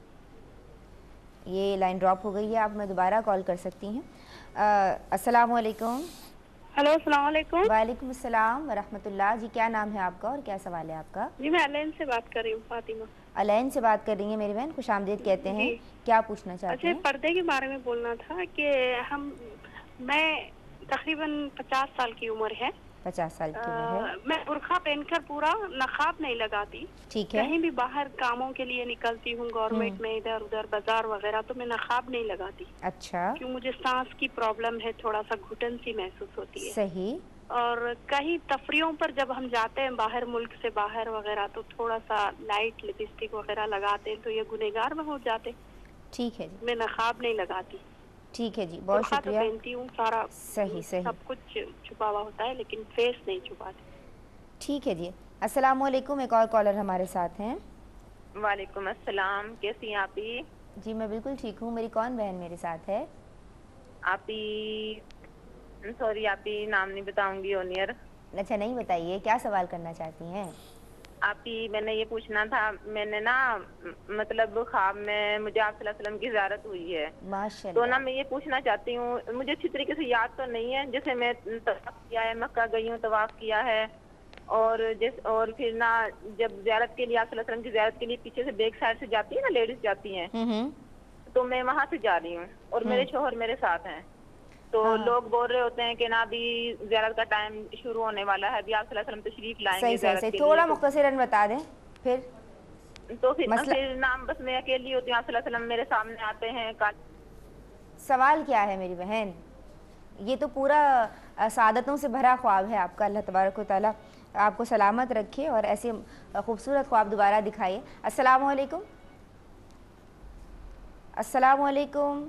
یہ لائن ڈراپ ہو گئی ہے، آپ میں دوبارہ کال کر سکتی ہیں۔ السلام علیکم۔ ہلو، السلام علیکم۔ وعلیکم السلام ورحمۃ اللہ۔ جی کیا نام ہے آپ کا اور کیا سوال ہے آپ کا؟ جی میں الین سے بات کر رہی ہوں، فاطمہ۔ الین سے بات کر رہی ہیں میری بہن، خوش آمدید کہتے ہیں۔ کیا پوچھنا چاہتے ہیں؟ پردے کے بارے میں بولنا تھا کہ میں تقریباً 50 سال کی عمر ہے۔ 50 سال کی عمر ہے۔ میں برقع پہن کر پورا نقاب نہیں لگاتی۔ ٹھیک ہے۔ کہیں بھی باہر کاموں کے لیے نکلتی ہوں، گورنمنٹ میں ادھر ادھر بازار وغیرہ، تو میں نقاب نہیں لگاتی۔ اچھا۔ کیوں مجھے سانس کی پرابلم ہے، تھوڑا سا گھٹن سی محسوس ہوتی ہے۔ صحیح۔ اور کہیں تفریحوں پر جب ہم جاتے ہیں باہر، ملک سے باہر وغیرہ، تو تھوڑا سا لائٹ لپسٹک وغیرہ لگاتے ہیں تو یہ گنہگار میں ہو جاتے۔ ٹھیک ہے جی، میں نقاب نہیں لگاتی۔ ٹھیک ہے جی، بہت شکریہ۔ پہنتی ہوں، سارا صحیح سب کچھ چھپا ہوا ہوتا ہے لیکن فیس نہیں چھپاتی۔ ٹھیک ہے جی۔ السلام علیکم، ایک اور کالر ہمارے ساتھ ہیں۔ وعلیکم السلام، کیسی ہیں آپ ہی؟ جی میں بالکل ٹھیک ہوں۔ میری کون بہن میرے ساتھ ہے؟ آپ ہی سوری، آپ ہی نام نہیں بتاؤں گی اونیئر۔ اچھا نہیں بتائیے، کیا سوال کرنا چاہتی ہیں؟ آپ ہی میں نے یہ پوچھنا تھا، میں نے نا مطلب خواب میں مجھے آپ صلی اللہ علیہ وسلم کی زیارت ہوئی ہے، تو نا میں یہ پوچھنا چاہتی ہوں، مجھے اچھی طریقے سے یاد تو نہیں ہے، جیسے میں طواف کیا ہے، مکہ گئی ہوں، طواف کیا ہے، اور پھر نا جب زیارت کے لیے آپ صلی اللہ علیہ وسلم کی زیارت کے لیے پیچھے سے بیک سائڈ سے جاتی ہے نا، لیڈیز جاتی ہیں، تو میں وہاں سے جا رہی ہوں اور میرے شوہر میرے ساتھ ہیں، تو لوگ بول رہے ہوتے ہیں کہ نا ابھی زیارت کا ٹائم شروع ہونے والا ہے، ابھی آپ صلی اللہ علیہ وسلم تشریف لائیں گے زیارت کے لیے، تھوڑا مختصراً بتا دیں پھر۔ تو پھر نام بس میں اکیلی ہوتی ہوں، آپ صلی اللہ علیہ وسلم میرے سامنے آتے ہیں۔ سوال کیا ہے میری بہن؟ یہ تو پورا سعادتوں سے بھرا خواب ہے آپ کا، اللہ تبارک و تعالیٰ آپ کو سلامت رکھے اور ایسے خوبصورت خواب دوبارہ دکھائیے۔ السلام علیکم۔ السلام علیکم۔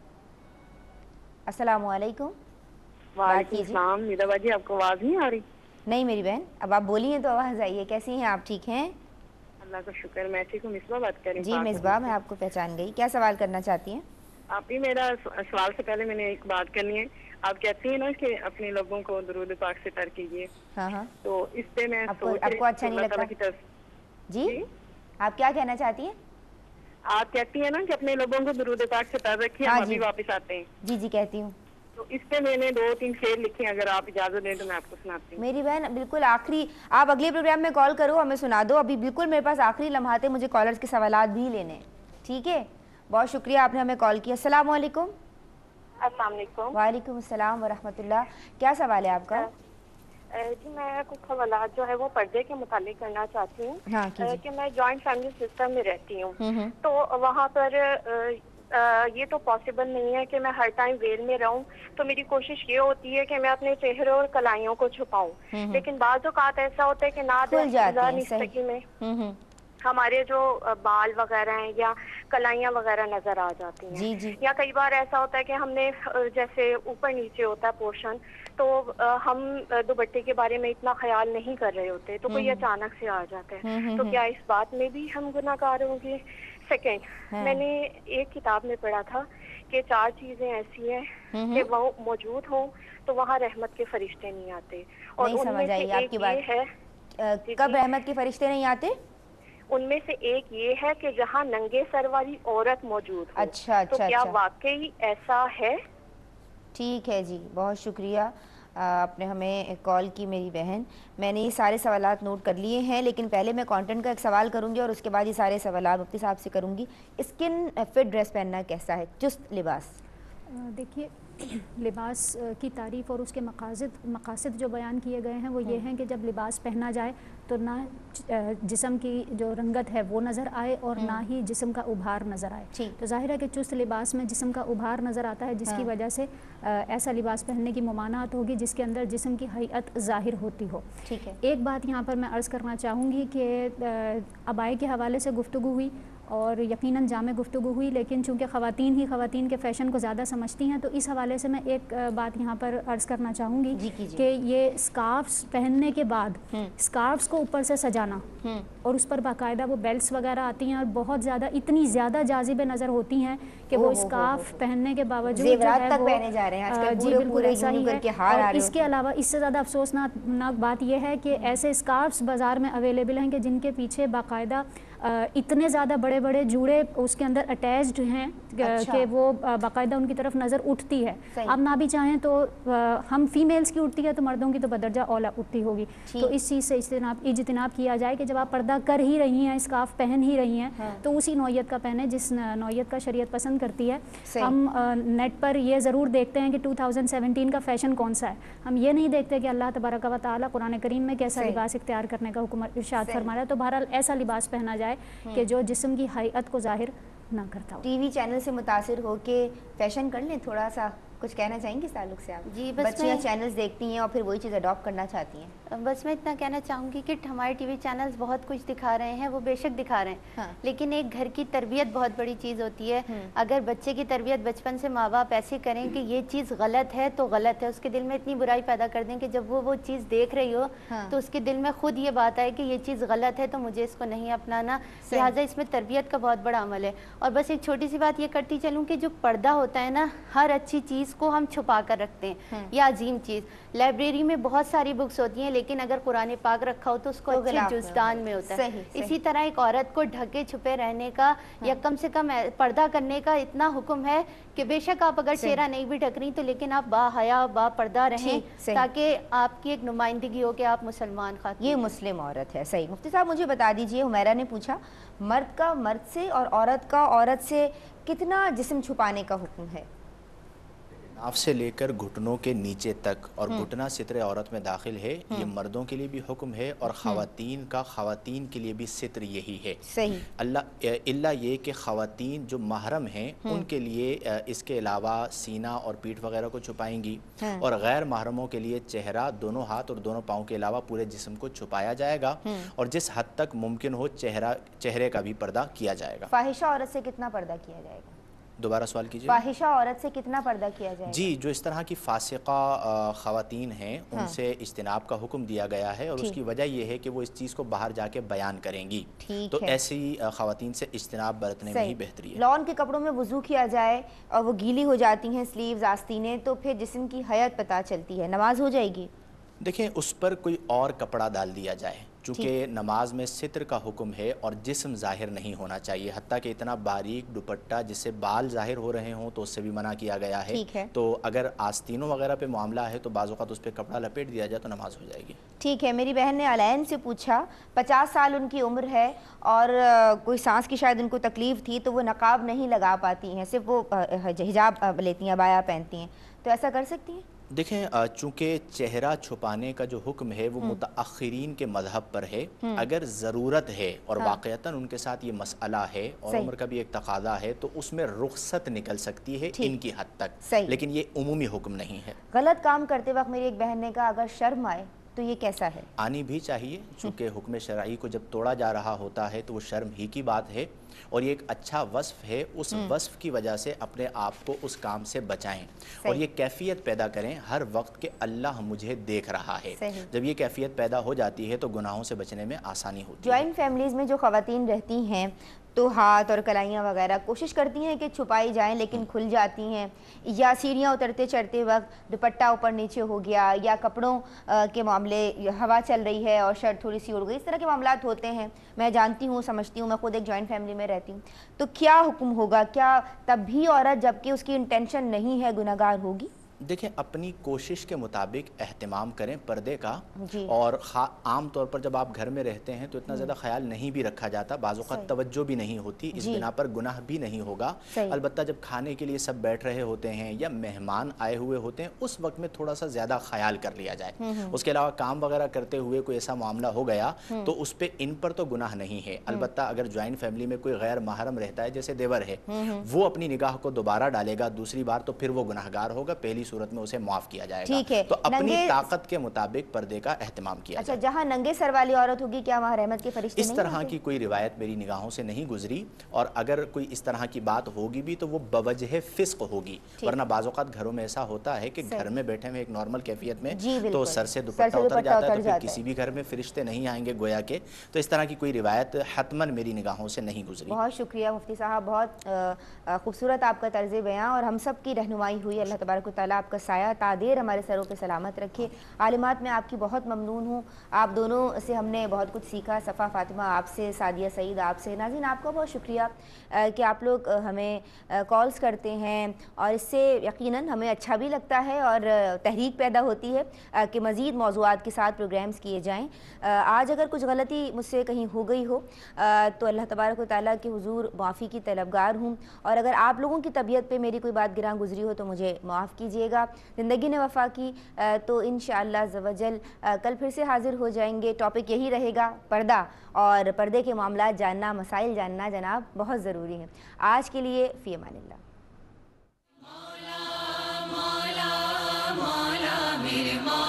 السلام علیکم۔ وعلیکم السلام۔ نیدا باجی آپ کو آواز نہیں آ رہی؟ نہیں میری بہن، اب آپ بولی ہیں تو آواز آئی ہے۔ کیسی ہیں آپ؟ ٹھیک ہیں؟ اللہ کا شکر. میں ٹھیک ہوں. مصباح بات کر رہی ہوں. جی مصباح، میں آپ کو پہچان گئی. کیا سوال کرنا چاہتی ہیں؟ آپ ہی میرا سوال سے پہلے میں نے ایک بات کرنی ہے. آپ کہتی ہیں نا کہ اپنے لوگوں کو درود پاک سے تر کیجیے. ہاں ہاں. تو اس پہ میں آپ کو اچھا نہیں لگتا؟ جی آپ کیا کہنا چاہتی ہیں؟ آپ کہتی ہیں نا کہ اپنے لوگوں کو درود پاک سے تر رکھیے، ہم ابھی واپس آتے ہیں. جی جی کہتی ہوں. تو اس پہ میں نے 2-3 شعر لکھے ہیں، اگر آپ اجازت دیں تو میں آپ کو سناتی ہوں. میری بہن بالکل آخری، آپ اگلے پروگرام میں کال کرو ہمیں سنا دو. ابھی بالکل میرے پاس آخری لمحات ہیں، مجھے کالرز کے سوالات بھی لینے ہیں. ٹھیک ہے، بہت شکریہ آپ نے ہمیں کال کیا. السلام علیکم. السلام علیکم. وعلیکم السلام ورحمۃ اللہ. کیا سوال ہے آپ کا؟ جی میں کچھ سوالات جو ہے وہ پردے کے متعلق کرنا چاہتی ہوں. ہاں کہ میں جوائنٹ فیملی سسٹم میں رہتی ہوں، تو وہاں پر یہ تو پاسبل نہیں ہے کہ میں ہر ٹائم ویل میں رہوں. تو میری کوشش یہ ہوتی ہے کہ میں اپنے چہرے اور کلائیوں کو چھپاؤں، لیکن بعض اوقات ایسا ہوتا ہے کہ نادر میں ہمارے جو بال وغیرہ ہیں یا کلائیاں وغیرہ نظر آ جاتی ہیں. یا کئی بار ایسا ہوتا ہے کہ ہم نے جیسے اوپر نیچے ہوتا ہے پورشن، تو ہم دوپٹے کے بارے میں اتنا خیال نہیں کر رہے ہوتے، تو کوئی اچانک سے آ جاتا ہے. تو کیا اس بات میں بھی ہم گناہ گار ہوں گے؟ سیکنڈ، میں نے ایک کتاب میں پڑھا تھا کہ 4 چیزیں ایسی ہیں کہ وہ موجود ہوں تو وہاں رحمت کے فرشتے نہیں آتے. اور ان میں سے ایک یہ ہے، کب رحمت کے فرشتے نہیں آتے؟ ان میں سے ایک یہ ہے کہ جہاں ننگے سر والی عورت موجود ہو. اچھا تو کیا واقعی ایسا ہے؟ ٹھیک ہے جی، بہت شکریہ آپ نے ہمیں کال کی میری بہن. میں نے یہ سارے سوالات نوٹ کر لیے ہیں، لیکن پہلے میں کانٹینٹ کا ایک سوال کروں گی اور اس کے بعد یہ سارے سوالات مفتی صاحب سے کروں گی. اسکن فٹ ڈریس پہننا کیسا ہے؟ چست لباس. دیکھیے، لباس کی تعریف اور اس کے مقاصد جو بیان کیے گئے ہیں وہ یہ ہیں کہ جب لباس پہنا جائے تو نہ جسم کی جو رنگت ہے وہ نظر آئے اور نہ ہی جسم کا ابھار نظر آئے. تو ظاہر ہے کہ چست لباس میں جسم کا ابھار نظر آتا ہے، جس کی وجہ سے ایسا لباس پہننے کی ممانعت ہوگی جس کے اندر جسم کی ہیئت ظاہر ہوتی ہو. ایک بات یہاں پر میں عرض کرنا چاہوں گی کہ عبائے کے حوالے سے گفتگو ہوئی اور یقیناً جامع گفتگو ہوئی، لیکن چونکہ خواتین کے فیشن کو زیادہ سمجھتی ہیں تو اس حوالے سے میں ایک بات یہاں پر عرض کرنا چاہوں گی کہ یہ اسکارفس پہننے کے بعد اسکارفس کو اوپر سے سجانا اور اس پر باقاعدہ وہ بیلٹس وغیرہ آتی ہیں اور بہت زیادہ اتنی زیادہ جاذب نظر ہوتی ہیں کہ وہ اسکارف پہننے کے باوجود جو ہے وہ جی بالکل ایسا ہی ہے. اور اس کے علاوہ اس سے زیادہ افسوسناک بات یہ ہے کہ ایسے اسکارفس بازار میں اویلیبل ہیں کہ جن کے پیچھے باقاعدہ اتنے زیادہ بڑے بڑے جوڑے اس کے اندر اٹیچڈ ہیں کہ وہ باقاعدہ ان کی طرف نظر اٹھتی ہے. اب نہ بھی چاہیں تو ہم فیمیلز کی اٹھتی ہے تو مردوں کی تو بدرجہ اولا اٹھتی ہوگی. تو اس چیز سے اجتناب کیا جائے کہ جب آپ پردہ کر ہی رہی ہیں، اسکارف پہن ہی رہی ہیں، تو اسی نوعیت کا پہنیں جس نوعیت کا شریعت پسند کرتی ہے. ہم نیٹ پر یہ ضرور دیکھتے ہیں کہ 2017 کا فیشن کون سا ہے، ہم یہ نہیں دیکھتے کہ اللہ تبارک و تعالی قرآن کریم میں کیسا لباس اختیار کرنے کا حکم ارشاد فرما رہا ہے. تو بہرحال ایسا لباس پہنا جائے کہ جو جسم کی ہیئت کو ظاہر نہ کرتا ہو. ٹی وی چینل سے متاثر ہو کے فیشن کر لیں، تھوڑا سا کچھ کہنا چاہیں گے اس تعلق سے آپ؟ جی بس بچیاں چینلز دیکھتی ہیں اور پھر وہی چیز اڈاپٹ کرنا چاہتی ہیں. بس میں اتنا کہنا چاہوں گی کہ ہمارے ٹی وی چینلز بہت کچھ دکھا رہے ہیں، وہ بے شک دکھا رہے ہیں، لیکن ایک گھر کی تربیت بہت بڑی چیز ہوتی ہے. اگر بچے کی تربیت بچپن سے ماں باپ ایسے کریں کہ یہ چیز غلط ہے تو غلط ہے، اس کے دل میں اتنی برائی پیدا کر دیں کہ جب وہ چیز دیکھ رہی ہو تو اس کے دل میں خود یہ بات آئے کہ یہ چیز غلط ہے تو مجھے اس کو نہیں اپنانا. لہٰذا اس میں تربیت کا بہت بڑا عمل ہے. اور بس ایک چھوٹی سی بات یہ کرتی چلوں کہ جو پردہ ہوتا ہے نا، ہر اچھی چیز کو ہم چھپا کر رکھتے ہیں یا عظیم چیز. لائبریری میں بہت ساری بکس ہوتی ہیں لیکن اگر قرآن پاک رکھا ہو تو اس کو اچھے جلدان میں ہوتا ہے. اسی طرح ایک عورت کو ڈھکے چھپے رہنے کا یا کم سے کم پردہ کرنے کا اتنا حکم ہے کہ بے شک آپ اگر چہرہ نہیں بھی ڈھک رہی تو لیکن آپ با حیا با پردہ رہیں تاکہ آپ کی ایک نمائندگی ہو کہ آپ مسلمان خاتون، یہ مسلم عورت ہے. صحیح. مفتی صاحب مجھے بتا دیجئے، حمیرہ نے پوچھا مرد کا مرد سے اور عورت کا عورت سے کتنا جسم چھپانے کا حکم ہے؟ ناف سے لے کر گھٹنوں کے نیچے تک اور گھٹنا ستر عورت میں داخل ہے. یہ مردوں کے لیے بھی حکم ہے اور خواتین کا خواتین کے لیے بھی ستر یہی ہے. صحیح. اللہ یہ کہ خواتین جو محرم ہیں ان کے لیے اس کے علاوہ سینہ اور پیٹھ وغیرہ کو چھپائیں گی اور غیر محرموں کے لیے چہرہ، دونوں ہاتھ اور دونوں پاؤں کے علاوہ پورے جسم کو چھپایا جائے گا اور جس حد تک ممکن ہو چہرے کا بھی پردہ کیا جائے گا. فاحشہ عورت سے کتنا پردہ کیا جائے گا؟ دوبارہ سوال کیجیے. فاحشہ عورت سے کتنا پردہ کیا جائے؟ جی، جو اس طرح کی فاسقہ خواتین ہیں ان سے اجتناب کا حکم دیا گیا ہے، اور اس کی وجہ یہ ہے کہ وہ اس چیز کو باہر جا کے بیان کریں گی، تو ایسی خواتین سے اجتناب برتنے میں ہی بہتری ہے. لون کے کپڑوں میں وضو کیا جائے اور وہ گیلی ہو جاتی ہیں سلیوز آستینیں، تو پھر جسم کی حیت پتہ چلتی ہے، نماز ہو جائے گی؟ دیکھیں اس پر کوئی اور کپڑا ڈال دیا جائے، چونکہ نماز میں ستر کا حکم ہے اور جسم ظاہر نہیں ہونا چاہیے، حتیٰ کہ اتنا باریک دوپٹہ جس سے بال ظاہر ہو رہے ہوں تو اس سے بھی منع کیا گیا ہے. تو اگر آستینوں وغیرہ پہ معاملہ ہے تو بعض اوقات اس پہ کپڑا لپیٹ دیا جائے تو نماز ہو جائے گی. ٹھیک ہے. میری بہن نے علین سے پوچھا 50 سال ان کی عمر ہے اور کوئی سانس کی شاید ان کو تکلیف تھی تو وہ نقاب نہیں لگا پاتی ہیں، صرف وہ حجاب لیتی ہیں، عبایا پہنتی ہیں، تو ایسا کر سکتی ہیں؟ دیکھیں چونکہ چہرہ چھپانے کا جو حکم ہے وہ متأخرین کے مذہب پر ہے، اگر ضرورت ہے اور واقعتاً ان کے ساتھ یہ مسئلہ ہے اور عمر کا بھی ایک تقاضا ہے تو اس میں رخصت نکل سکتی ہے ان کی حد تک، لیکن یہ عمومی حکم نہیں ہے. غلط کام کرتے وقت میری ایک بہن نے کہا اگر شرم آئے تو یہ کیسا ہے؟ آنی بھی چاہیے، چونکہ حکم شرعی کو جب توڑا جا رہا ہوتا ہے تو وہ شرم ہی کی بات ہے، اور یہ ایک اچھا وصف ہے. اس وصف کی وجہ سے اپنے آپ کو اس کام سے بچائیں اور یہ کیفیت پیدا کریں ہر وقت کہ اللہ مجھے دیکھ رہا ہے. جب یہ کیفیت پیدا ہو جاتی ہے تو گناہوں سے بچنے میں آسانی ہوتی ہے. جوائنٹ فیملیز میں جو خواتین رہتی ہیں تو ہاتھ اور کلائیاں وغیرہ کوشش کرتی ہیں کہ چھپائی جائیں لیکن کھل جاتی ہیں، یا سیڑھیاں اترتے چڑھتے وقت دوپٹہ اوپر نیچے ہو گیا، یا کپڑوں کے معاملے ہوا چل رہی ہے اور شرٹ تھوڑی سی اڑ گئی، اس طرح کے معاملات ہوتے ہیں. میں جانتی ہوں، سمجھتی ہوں، میں خود ایک جوائنٹ فیملی میں رہتی ہوں. تو کیا حکم ہوگا؟ کیا تب بھی عورت جبکہ اس کی انٹینشن نہیں ہے گناہگار ہوگی؟ دیکھیں اپنی کوشش کے مطابق اہتمام کریں پردے کا، اور عام طور پر جب آپ گھر میں رہتے ہیں تو اتنا زیادہ خیال نہیں بھی رکھا جاتا، بعض اوقات توجہ بھی نہیں ہوتی، اس بنا پر گناہ بھی نہیں ہوگا. البتہ جب کھانے کے لیے سب بیٹھ رہے ہوتے ہیں یا مہمان آئے ہوئے ہوتے ہیں اس وقت میں تھوڑا سا زیادہ خیال کر لیا جائے. اس کے علاوہ کام وغیرہ کرتے ہوئے کوئی ایسا معاملہ ہو گیا تو اس پہ ان پر تو گناہ نہیں ہے. البتہ اگر جوائنٹ فیملی میں کوئی غیر محرم رہتا ہے جیسے دیور ہے، وہ اپنی نگاہ کو دوبارہ ڈالے گا دوسری بار تو پھر وہ گناہگار ہوگا، پہلی صورت میں اسے معاف کیا جائے گا. تو اپنی طاقت کے مطابق پردے کا اہتمام کیا جائے. اچھا، جہاں ننگے سر والی عورت ہوگی کیا وہاں رحمت کے فرشتے نہیں اس طرح کی کوئی روایت میری نگاہوں سے نہیں گزری، اور اگر کوئی اس طرح کی بات ہوگی بھی تو وہ بوجہ فسق ہوگی، ورنہ بعض اوقات گھروں میں ایسا ہوتا ہے کہ گھر میں بیٹھے ہوئے ایک نارمل کیفیت میں تو سر سے دوپٹہ اتر جاتا ہے تو پھر کسی بھی گھر میں فرشتے نہیں آئیں گے گویا کے. تو اس طرح کی کوئی روایت حتماً میری نگاہوں سے نہیں گزری. بہت شکریہ مفتی صاحب، بہت خوبصورت آپ کا طرز بیان اور ہم سب کی رہنمائی ہوئی. اللہ تبارک و تعالیٰ آپ کا سایہ تا دیر ہمارے سروں پہ سلامت رکھے. عالمات میں آپ کی بہت ممنون ہوں، آپ دونوں سے ہم نے بہت کچھ سیکھا، صفا فاطمہ آپ سے، سعدیہ سعید آپ سے. ناظرین آپ کا بہت شکریہ کہ آپ لوگ ہمیں کالز کرتے ہیں، اور اس سے یقیناً ہمیں اچھا بھی لگتا ہے اور تحریک پیدا ہوتی ہے کہ مزید موضوعات کے ساتھ پروگرامز کیے جائیں. آج اگر کچھ غلطی مجھ سے کہیں ہو گئی ہو تو اللہ تبارک و تعالیٰ کے حضور معافی کی طلبگار ہوں، اور اگر آپ لوگوں کی طبیعت پہ میری کوئی بات گراں گزری ہو تو مجھے معاف کیجیے گا. زندگی نے وفا کی تو انشاءاللہ عز و جل کل پھر سے حاضر ہو جائیں گے. ٹاپک یہی رہے گا پردہ، اور پردے کے معاملات جاننا، مسائل جاننا جناب بہت ضروری ہیں. آج کے لیے فی امان اللہ. مولا مولا مولا میرے مولا